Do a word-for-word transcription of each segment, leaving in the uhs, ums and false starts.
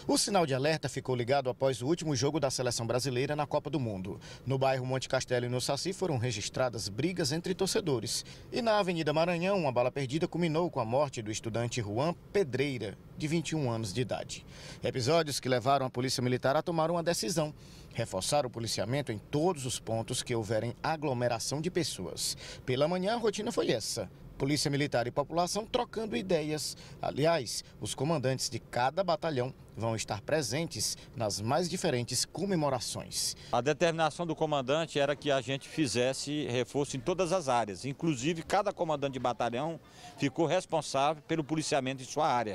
O sinal de alerta ficou ligado após o último jogo da seleção brasileira na Copa do Mundo. No bairro Monte Castelo e no Saci foram registradas brigas entre torcedores. E na Avenida Maranhão, uma bala perdida culminou com a morte do estudante Juan Pedreira, de vinte e um anos de idade. Episódios que levaram a Polícia Militar a tomar uma decisão: reforçar o policiamento em todos os pontos que houverem aglomeração de pessoas. Pela manhã, a rotina foi essa: Polícia Militar e população trocando ideias. Aliás, os comandantes de cada batalhão vão estar presentes nas mais diferentes comemorações. A determinação do comandante era que a gente fizesse reforço em todas as áreas. Inclusive, cada comandante de batalhão ficou responsável pelo policiamento em sua área.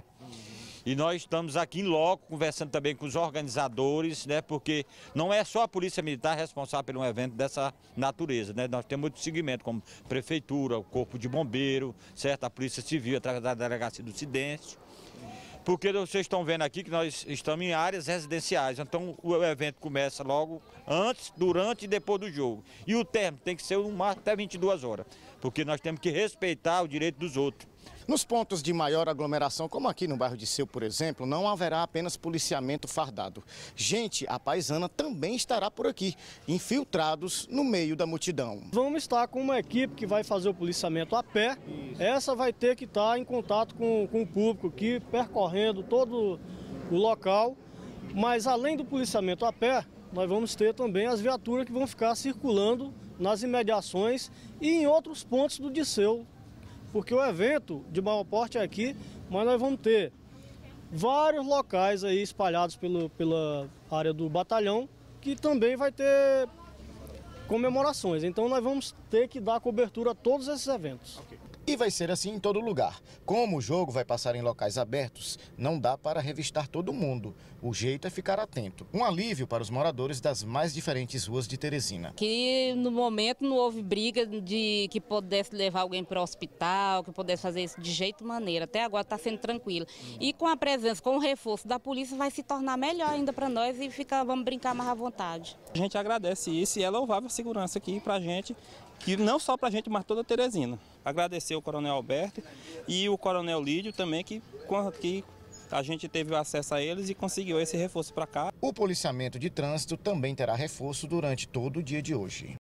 E nós estamos aqui em loco, conversando também com os organizadores, né, porque não é só a Polícia Militar responsável por um evento dessa natureza, né? Nós temos muito segmento, como Prefeitura, o Corpo de Bombeiro, certo? A Polícia Civil, através da Delegacia do Incidente. Porque vocês estão vendo aqui que nós estamos em áreas residenciais, então o evento começa logo antes, durante e depois do jogo. E o término tem que ser no máximo até vinte e duas horas, porque nós temos que respeitar o direito dos outros. Nos pontos de maior aglomeração, como aqui no bairro de Seu, por exemplo, não haverá apenas policiamento fardado. Gente apaisana também estará por aqui, infiltrados no meio da multidão. Vamos estar com uma equipe que vai fazer o policiamento a pé. Essa vai ter que estar em contato com, com o público aqui, percorrendo todo o local. Mas além do policiamento a pé, nós vamos ter também as viaturas que vão ficar circulando nas imediações e em outros pontos do Disseu. Porque o evento de maior porte é aqui, mas nós vamos ter vários locais aí espalhados pelo, pela área do batalhão, que também vai ter comemorações. Então nós vamos ter que dar cobertura a todos esses eventos. Okay. E vai ser assim em todo lugar. Como o jogo vai passar em locais abertos, não dá para revistar todo mundo. O jeito é ficar atento. Um alívio para os moradores das mais diferentes ruas de Teresina. Que no momento não houve briga de que pudesse levar alguém para o hospital, que pudesse fazer isso de jeito maneira. Até agora está sendo tranquilo. E com a presença, com o reforço da polícia, vai se tornar melhor ainda para nós e fica, vamos brincar mais à vontade. A gente agradece isso e é louvável a segurança aqui para a gente, que não só para a gente, mas toda a Teresina. Agradecer o Coronel Alberto e o Coronel Lídio também, que, que a gente teve acesso a eles e conseguiu esse reforço para cá. O policiamento de trânsito também terá reforço durante todo o dia de hoje.